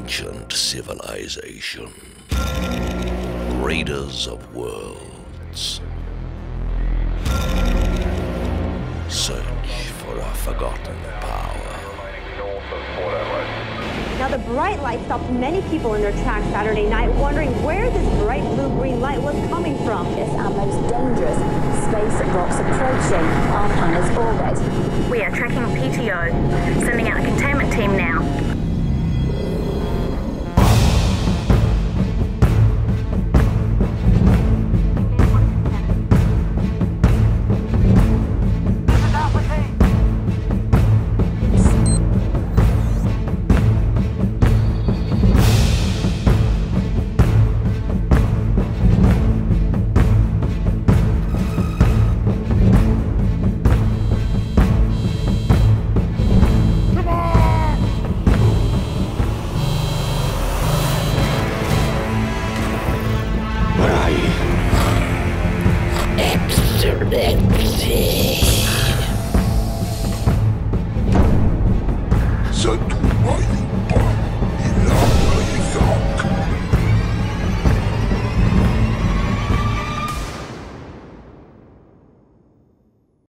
ancient civilization. Raiders of worlds. Search for a forgotten power. Now, the bright light stopped many people in their tracks Saturday night, wondering where this bright blue-green light was coming from. It's our most dangerous space rocks approaching our planet's orbit. We are tracking PTO, sending out a containment team now. Exalipsi.